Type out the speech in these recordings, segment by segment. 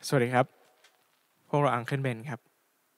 สวัสดีครับพวกเราอังเคิลเบนครับ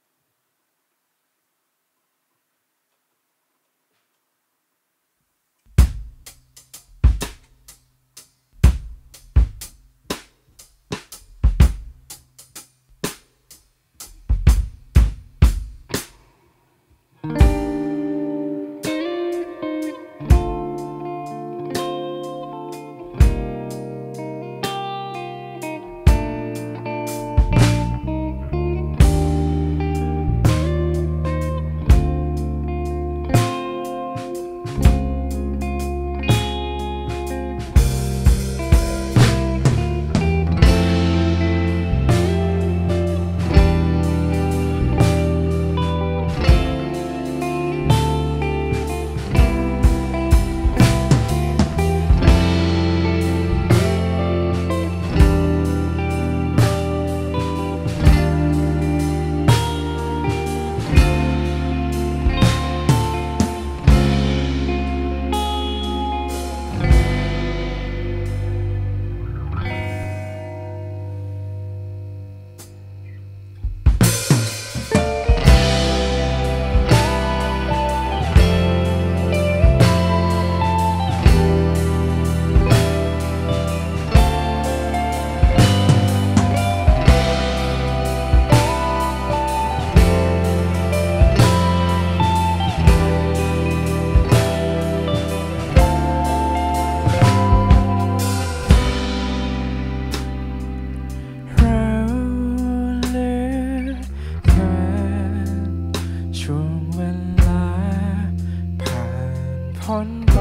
ช่วงเวลาผ่านพ้นไป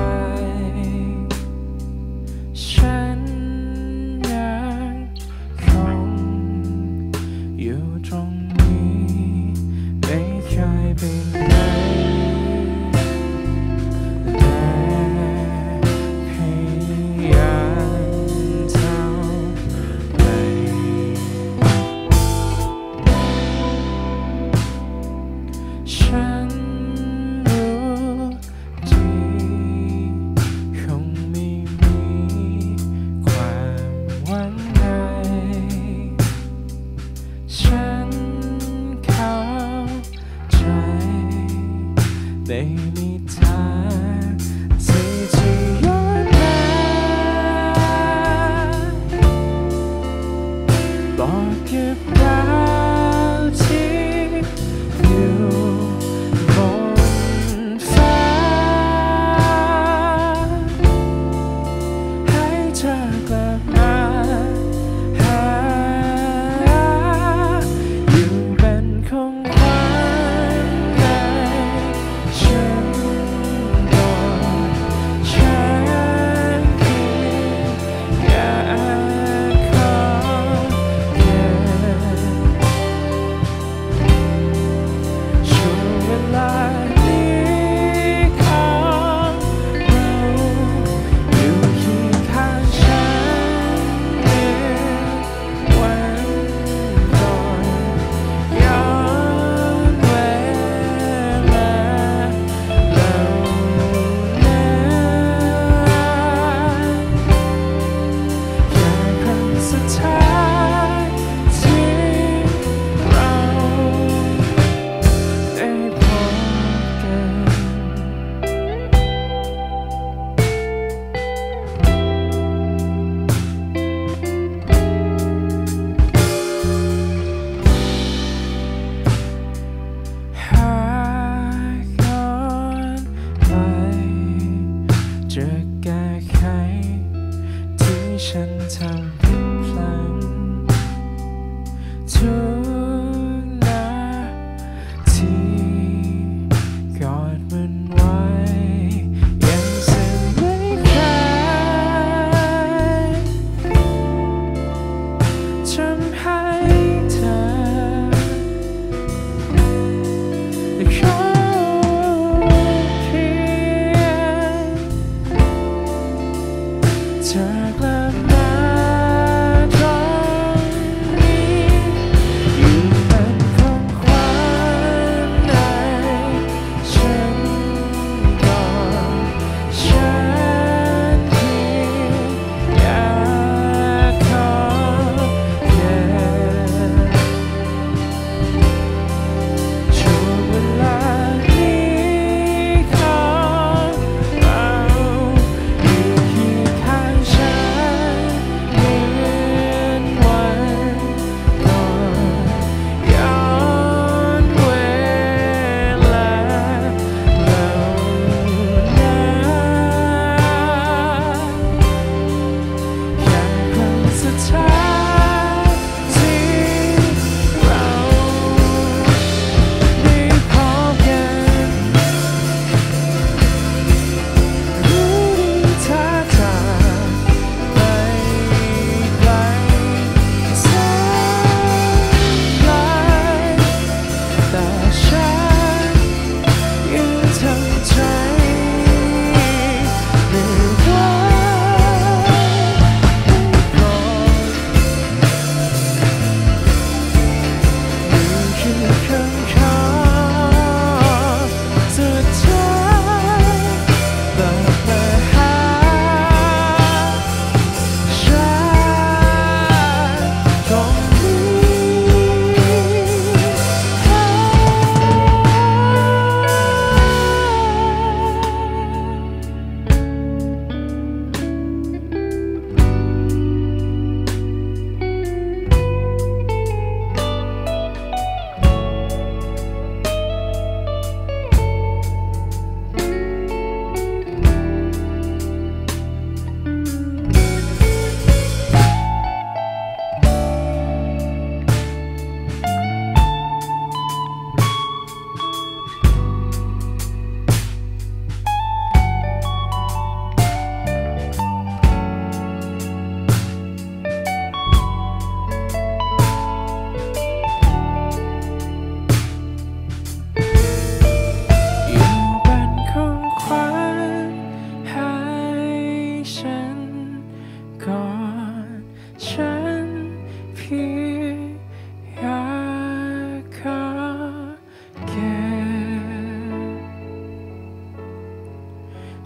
ฉันยังคงอยู่ตรงนี้ไม่เคยไปไหนและพยายามเท่าไหร่ฉันรู้ดีคงไม่มีความหวังใดฉันเข้าใจไม่มีทางที่จะย้อนมาบอกกับเราที่อยู่บนฟ้าให้เธอกลับมาหาอยู่เป็นของขวัญให้ฉัน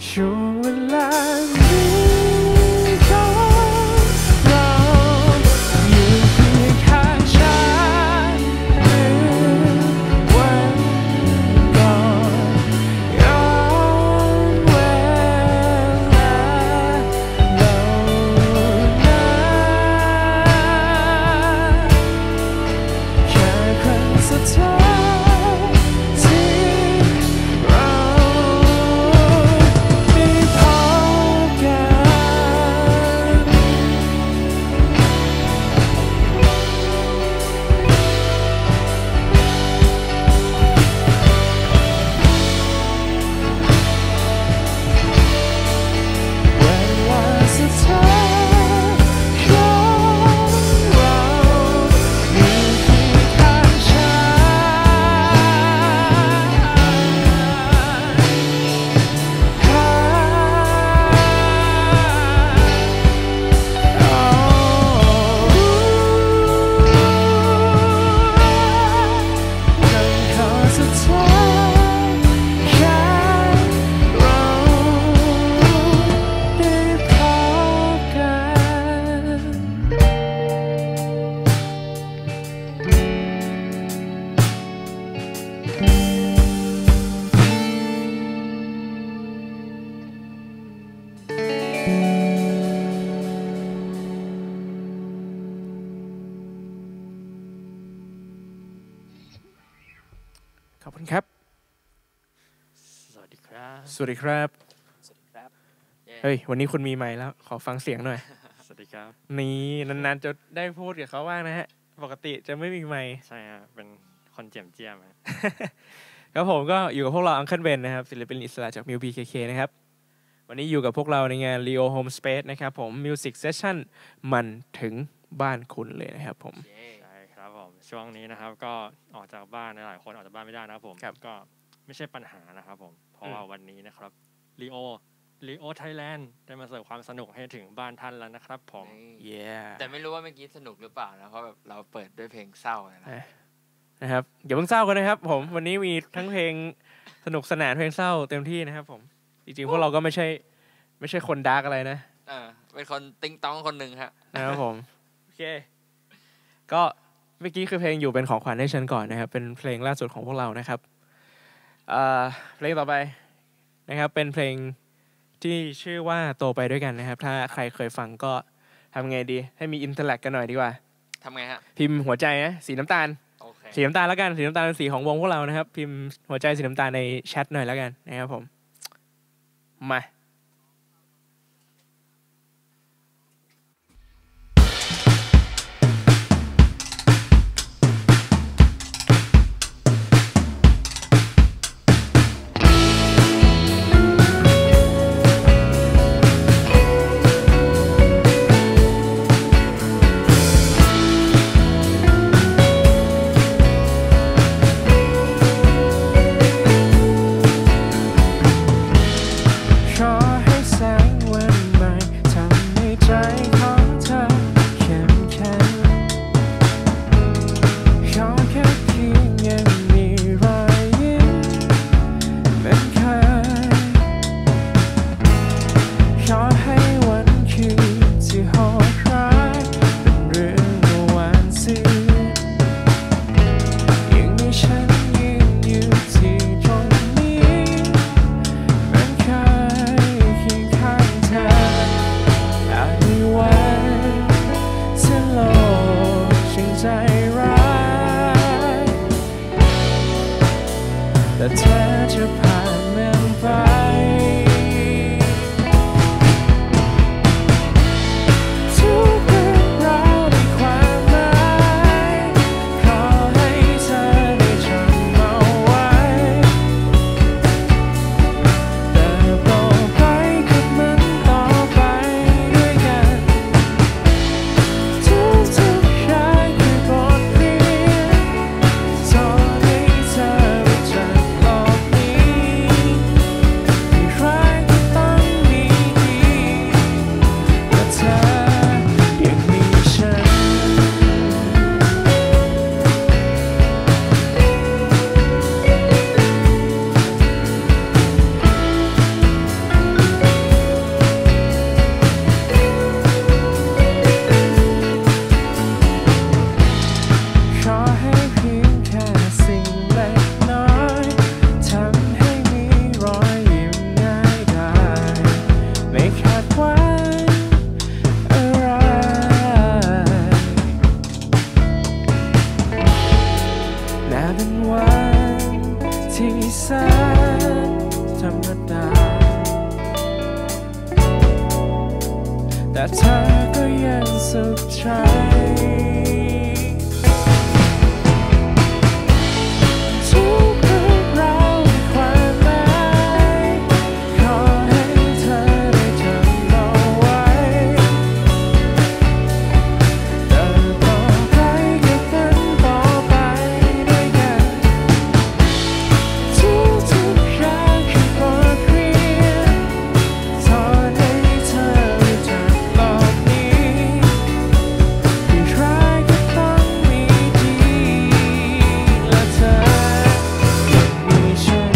ช่วงเวลานี้ของเราอยู่เพียงข้างฉันเหมือนวันก่อนย้อนเวลาเหล่านั้นแค่ครั้งสุดท้ายขอบคุณครับสวัสดีครับสวัสดีครับเฮ้ยวันนี้คุณมีไมค์แล้วขอฟังเสียงหน่อยสวัสดีครับนี่นานๆจะได้พูดกับเขาบ้างนะฮะปกติจะไม่มีไมค์ใช่ฮะเป็นคนเจียมเจียมครับผมก็อยู่กับพวกเราอังเคิลเบนนะครับศิลปินอิสระจาก Miu BKK นะครับวันนี้อยู่กับพวกเราในงาน Leo Home Space นะครับผม Music Session มันถึงบ้านคุณเลยนะครับผมใช่ครับผมช่วงนี้นะครับก็ออกจากบ้านหลายคนออกจากบ้านไม่ได้นะครับผมก็ไม่ใช่ปัญหานะครับผมเพราะว่าวันนี้นะครับ Leo Thailand ได้มาเสิร์ฟความสนุกให้ถึงบ้านท่านแล้วนะครับผมแต่ไม่รู้ว่าเมื่อกี้สนุกหรือเปล่านะเพราะแบบเราเปิดด้วยเพลงเศร้านะครับอย่าเพิ่งเศร้ากันนะครับผมวันนี้มีทั้งเพลงสนุกสนานเพลงเศร้าเต็มที่นะครับผมจริงๆพวกเราก็ไม่ใช่คนดาร์กอะไรนะเป็นคนติ๊งต้องคนหนึ่งฮะนะครับผมโอเคก็เมื่อกี้คือเพลงอยู่เป็นของขวัญให้ฉันก่อนนะครับเป็นเพลงล่าสุดของพวกเรานะครับเพลงต่อไปนะครับเป็นเพลงที่ชื่อว่าโตไปด้วยกันนะครับถ้าใครเคยฟังก็ทำไงดีให้มีอินเทอร์แลกกันหน่อยดีกว่าทำไงฮะพิมพ์หัวใจนะสีน้ำตาลสีน้ำตาลแล้วกันสีน้ำตาลเป็นสีของวงพวกเรานะครับพิมพ์หัวใจสีน้ำตาลในแชทหน่อยแล้วกันนะครับผมมารมดาแต่เธอก็ยังสุขใจทุกเรื่องราวมีความหมายขอให้เธอได้จำเอาไว้เดินต่อไปกับมันต่อไปด้วยกันทุกอย่างคือบทเรียนสอนให้เธอรู้จักโลกนี้ที่ร้ายก็ต้องมีดีและเธอยังมีฉัน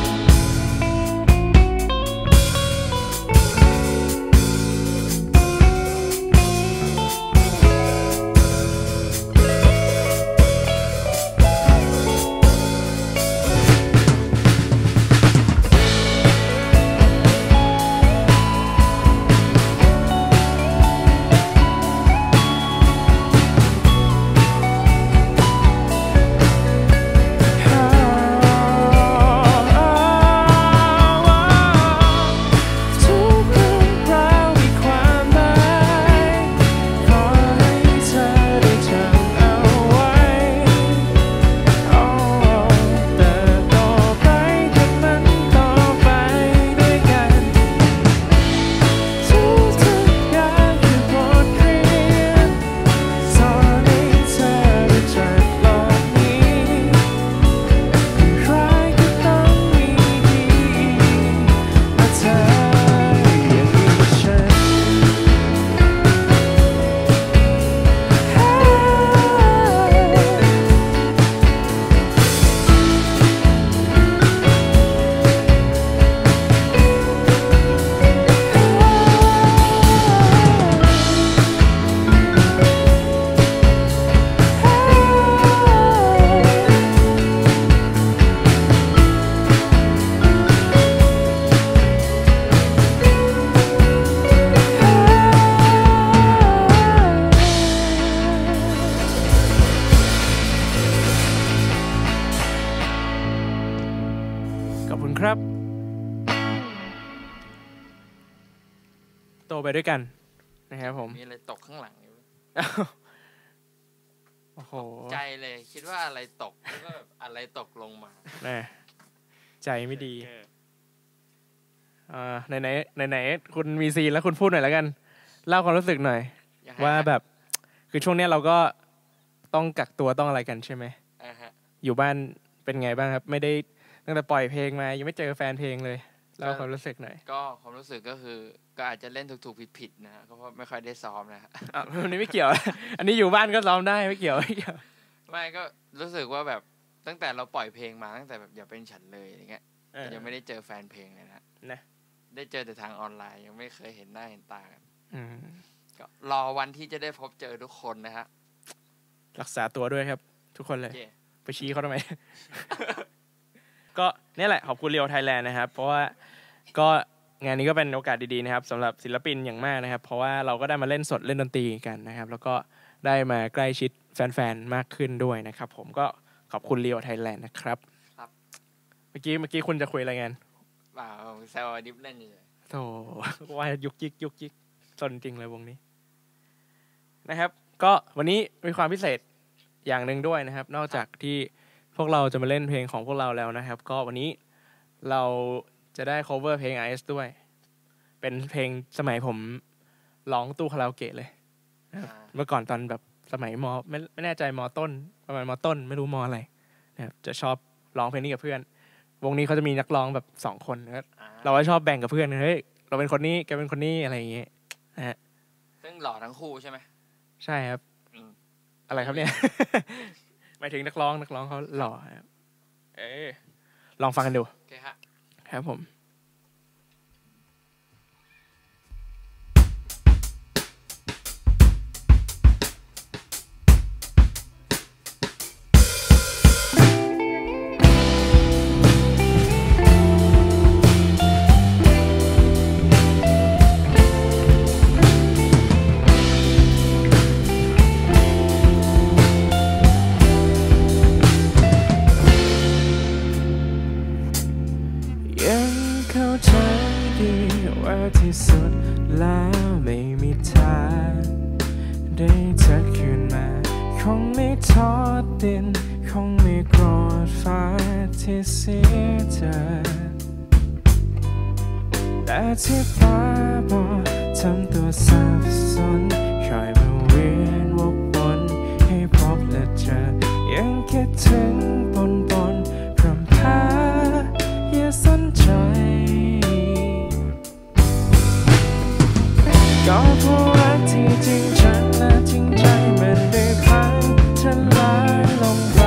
ทุกเรื่องราวมีความหมายขอให้เธอได้จำเอาไว้เติบโตไปกับมันต่อไปด้วยกันทุกอย่างคือบทเรียนสอนให้เธอรู้จักโลกนี้ที่ร้ายก็ต้องมีดีและเธอยังมีฉันขอบคุณครับ โตไปด้วยกันนะครับผมมีอะไรตกข้างหลังอยู่โอ้โหใจเลยคิดว่าอะไรตกแล้วก็แบบอะไรตกลงมาแน่ใจไม่ดีไหนคุณมีซีนแล้วคุณพูดหน่อยแล้วกัน เล่าความรู้สึกหน่อยยังไงว่าฮะแบบคือช่วงเนี้ยเราก็ต้องกักตัวต้องอะไรกันใช่ไหมฮะอยู่บ้านเป็นไงบ้างครับ ไม่ได้ตั้งแต่ปล่อยเพลงมายังไม่เจอแฟนเพลงเลยเล่าความรู้สึกหน่อยก็ความรู้สึกก็คือก็อาจจะเล่นถูกๆผิดๆนะฮะก็เพราะไม่ค่อยได้ซ้อมนะฮะอ่ะอันนี้ไม่เกี่ยว อันนี้อยู่บ้านก็ซ้อมได้ไม่เกี่ยวไม่ก็รู้สึกว่าแบบตั้งแต่เราปล่อยเพลงมาตั้งแต่แบบอย่าเป็นฉันเลยอย่างเงี้ยยังไม่ได้เจอแฟนเพลงเลยนะ ได้เจอแต่ทางออนไลน์ยังไม่เคยเห็นหน้าเห็นตากันก็รอวันที่จะได้พบเจอทุกคนนะฮะรักษาตัวด้วยครับ ทุกคนเลยเย่ไปชี้เขาทำไม ก็นี่แหละขอบคุณเรียวไทยแลนด์นะครับ เพราะว่าก็งานนี้ก็เป็นโอกาสดีๆนะครับสำหรับศิลปินอย่างมากนะครับ เพราะว่าเราก็ได้มาเล่นสดเล่นดนตรีกันนะครับ แล้วก็ได้มาใกล้ชิดแฟนๆมากขึ้นด้วยนะครับ ผมก็ขอบคุณเรียวไทยแลนด์นะครับครับเมื่อกี้คุณจะคุยอะไรกันเปล่าผมแซวดิฟเล่นอยู่เลยโธ่ว่ายุกยิกสนจริงเลยวงนี้นะครับ ก็วันนี้มีความพิเศษอย่างหนึ่งด้วยนะครับ นอกจากที่พวกเราจะมาเล่นเพลงของพวกเราแล้วนะครับ ก็วันนี้เราจะได้ cover เพลง IS ด้วย เป็นเพลงสมัยผมร้องตู้คาราโอเกะเลยนะครับเมื่อก่อนตอนแบบสมัยไม่แน่ใจมต้นประมาณมต้นไม่รู้มอะไรนะครับจะชอบร้องเพลงนี้กับเพื่อน วงนี้เขาจะมีนักร้องแบบ2 คนนะครับเราก็ชอบแบ่งกับเพื่อนเฮ้ยเราเป็นคนนี้แกเป็นคนนี้อะไรอย่างเงี้ยนะฮะซึ่งหล่อทั้งคู่ใช่ไหมใช่ครับ อะไรครับเนี่ย หมายถึงนักร้องเขาหล่อครับลองฟังกันดูโอเคฮะครับผม คเข้าใจดีว่าที่สุดแล้วไม่มีทางได้เธอคืนมาคงไม่ทอดดินคงไม่โกรธฟ้าที่เสียเธอแต่ที่ฟ้าบอกทำตัวสับสนคอยมาเวียนวกวนให้พบและเจอยังคิดถึงปนพรำพาอย่าสนใจก็เพราะรักที่จริงจังและจริงใจมันได้พังทลายลงไป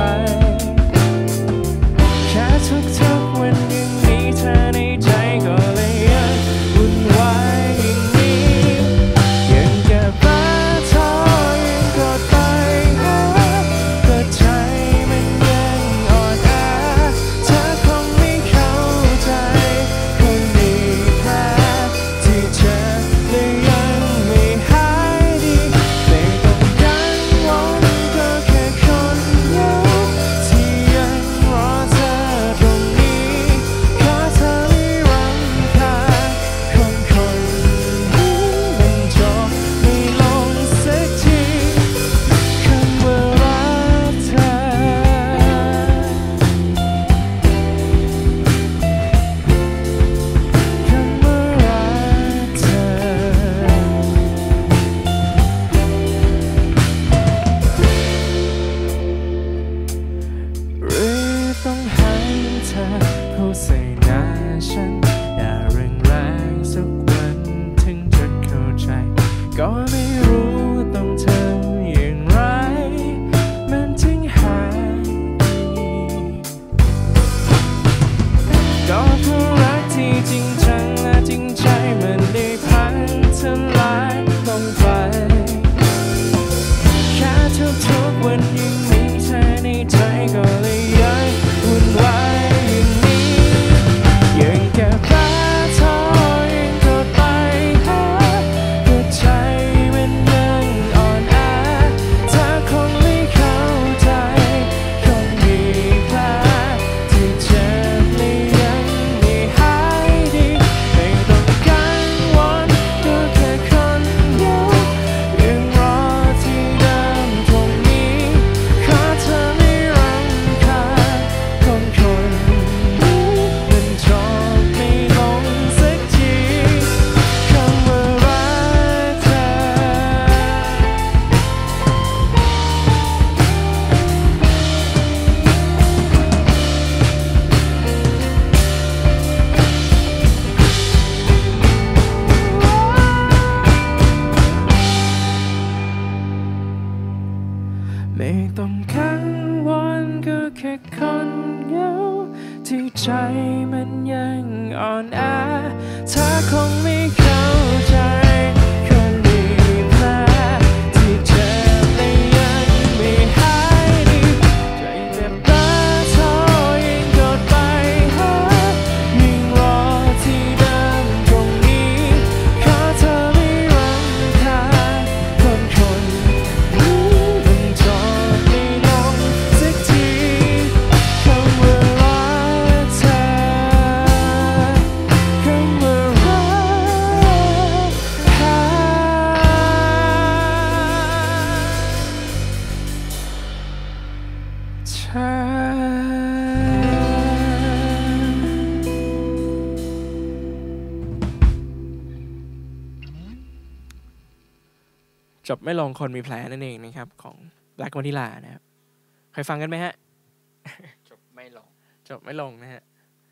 แค่ทุกๆวันยังมีเธอในใจก็เลยยังวุ่นวายอย่างนี้ยังเก็บรักเธอยังกดไปหาก็ใจมันยังอ่อนแอเธอคงไม่เข้าใจคงมีแผลที่เจ็บและยังไม่หายดีไม่ต้องกังวลก็แค่คนเดียวที่ยังรอเธอตรงนี้ขอเธอไม่รำคาญคนนี้มันจบไม่ลงสักทีคำว่ารักเธอคำว่ารักเธอหรือต้องให้เธอพูดใส่หน้าฉันอย่าแรงสักวันถึงจะเข้าใจก็ไม่รู้ต้องทำอย่างไรมันถึงหายดีก็เพราะรักที่จริงจังและจริงใจมันได้พังทลายลงไปแค่ทุกๆวันยังมีเธอในใจก็เลยยังวุ่นวายอย่างนี้ยังเก็บรักเธอยังกดไปหาก็ใจมันยังอ่อนแอเธอคงไม่เข้าใจคงมีแผลที่เจ็บและยังไม่หายดีไม่ต้องกังวลก็แค่คนเดียวยังรอที่เดิมตรงนี้ขอเธอไม่รำคาญคนนี้มันจบไม่ลงสักทีคำว่ารักเธไม่ต้องกังวลก็แค่คนเหงาที่ใจมันยังอ่อนแอเธอคงไม่เข้าใจคนมีแผลที่เจ็บและยังไม่หายดีใจเจ็บตาเธอยิ่งกดไปหายิ่งรอที่เดิมตรงนี้ขอเธอไม่รำคาญคนนี้มันจบไม่ลงสักทีคำว่ารักเธอคำว่ารักจบไม่ลงคนมีแผลนั่นเองนะครับของ Black Vanilla นะครับเคยฟังกันไหมฮะจบไม่ลงจบไม่ลงนะฮะ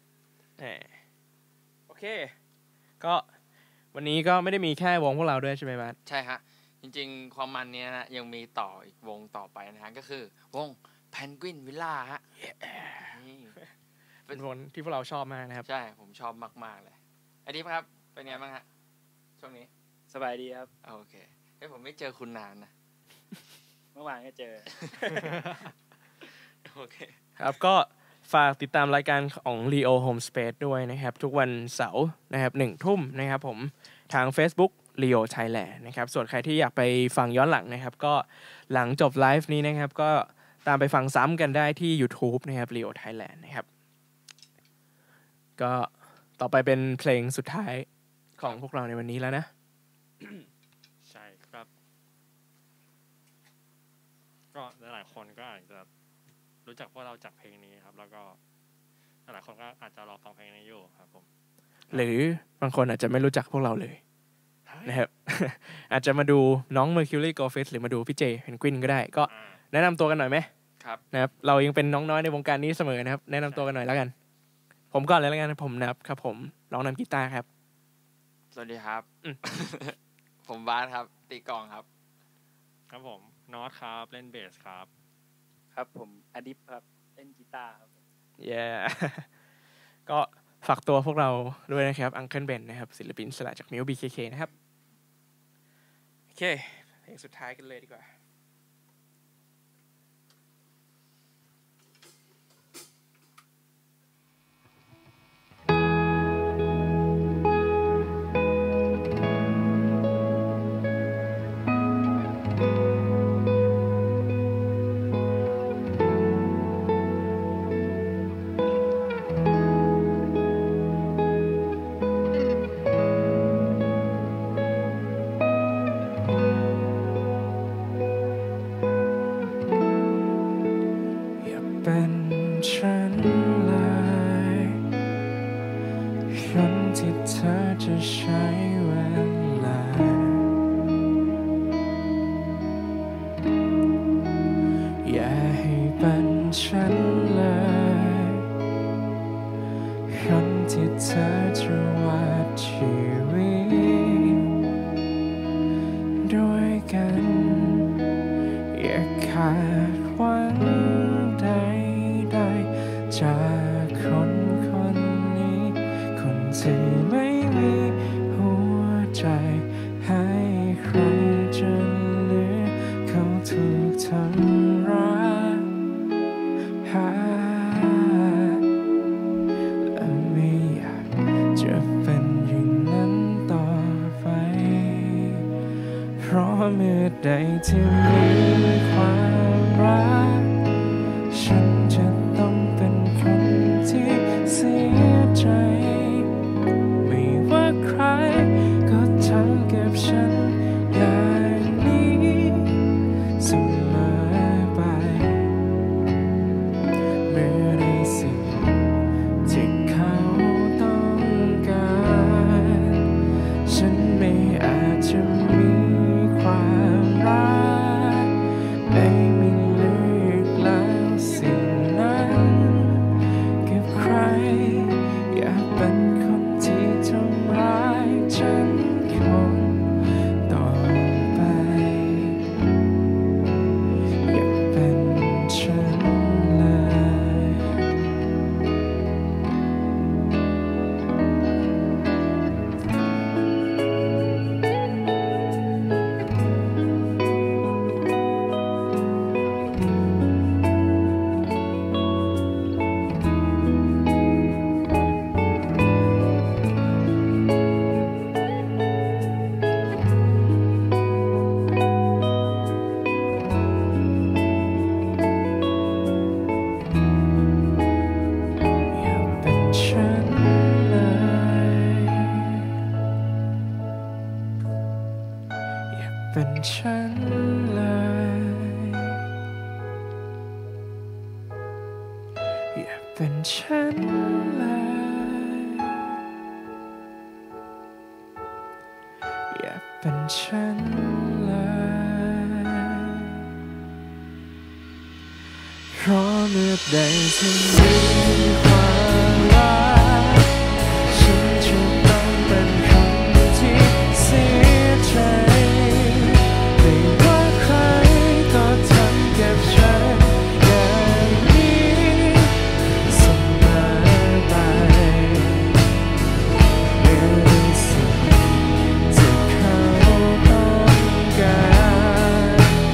โอเคก็วันนี้ก็ไม่ได้มีแค่วงพวกเราด้วยใช่ไหมบัสใช่ฮะจริงๆความมันเนี้ยนะยังมีต่ออีกวงต่อไปนะฮะก็คือวง Penguin Villa ฮะนี่เป็นวงที่พวกเราชอบมากนะครับใช่ผมชอบมากๆเลยไอ้ดิฟครับเป็นไงบ้างฮะช่วงนี้สบายดีครับโอเคผมไม่เจอคุณนานนะเมื่อวานก็เจอโอเคครับก็ฝากติดตามรายการของ Leo Home Space ด้วยนะครับทุกวันเสาร์นะครับ 19:00 นนะครับผมทาง Facebook Leo Thailand นะครับส่วนใครที่อยากไปฟังย้อนหลังนะครับก็หลังจบไลฟ์นี้นะครับก็ตามไปฟังซ้ำกันได้ที่ YouTube นะครับ Leo Thailand นะครับก็ต่อไปเป็นเพลงสุดท้ายของพวกเราในวันนี้แล้วนะใช่ครับก็หลายคนก็อาจจะรู้จักพวกเราจากเพลงนี้ครับแล้วก็หลายคนก็อาจจะรอฟังเพลงนี้อยู่ครับผมหรือบางคนอาจจะไม่รู้จักพวกเราเลยนะครับ อาจจะมาดูน้อง Mercury Go Fest หรือมาดูพี่เจเพนกวินก็ได้ก็แนะนำตัวกันหน่อยไหมครับนะครับเรายังเป็นน้องน้อยในวงการนี้เสมอนะครับแนะนำตัวกันหน่อยแล้วกันผมก่อนเลยแล้วกันผมนะครับผมร้องนำกีตาร์ครับสวัสดีครับ ผมบาสครับตีกลองครับครับผมนอตครับเล่นเบสครับครับผมอดิปครับเล่นกีตาร์ครับก็ฝากตัวพวกเราด้วยนะครับอังเคิลเบนนะครับศิลปินอิสระจากมิว BKK นะครับโอเคเพลงสุดท้ายกันเลยดีกว่า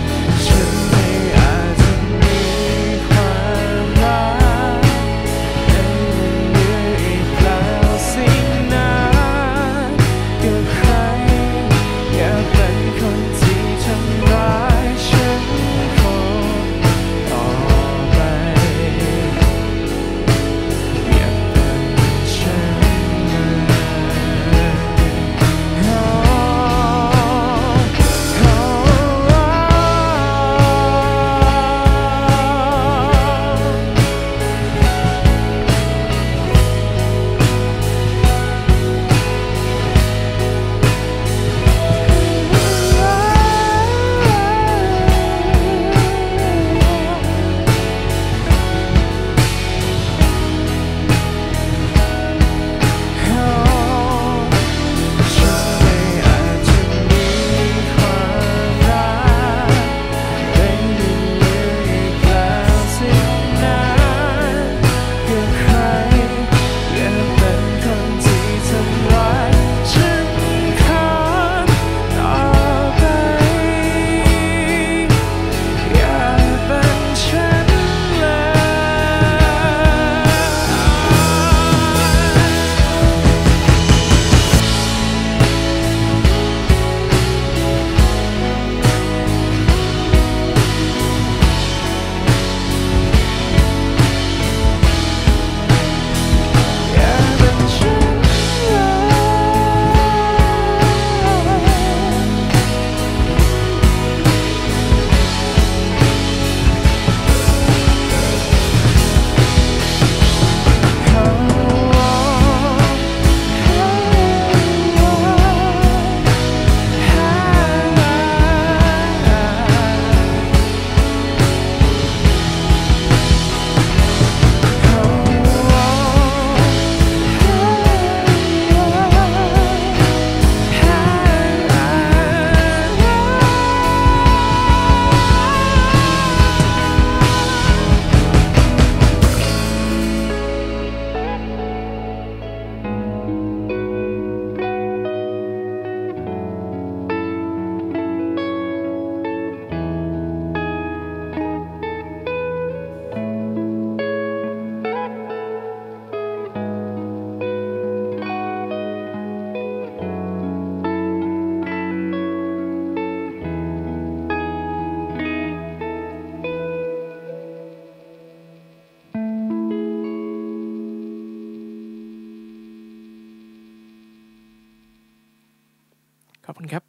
ฉันไม่อาจจะมีความรักขอบคุณครับ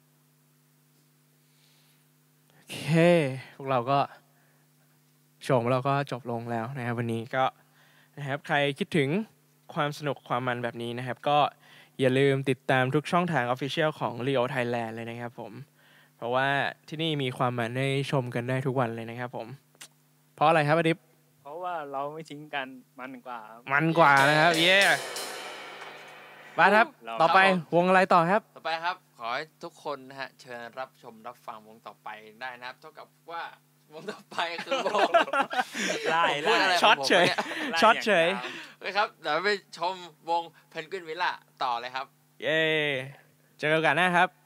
โอเคพวกเราก็โชว์ของเราก็จบลงแล้วนะครับวันนี้ก็นะครับใครคิดถึงความสนุกความมันแบบนี้นะครับก็อย่าลืมติดตามทุกช่องทาง Official ของ Leo Thailand เลยนะครับผมเพราะว่าที่นี่มีความมันให้ชมกันได้ทุกวันเลยนะครับผมเพราะอะไรครับอดิบเพราะว่าเราไม่ทิ้งกันมันกว่านะครับเย้มาครับต่อไปวงอะไรต่อครับต่อไปครับขอให้ทุกคนนะฮะเชิญรับชมรับฟังวงต่อไปได้นะครับเท่ากับว่าวงต่อไปคือวงไล่ช็อตเฉยโอเคครับเดี๋ยวไปชมวงเพนกวินวิลล่าต่อเลยครับเย้เจอกันโอกาสหน้าครับ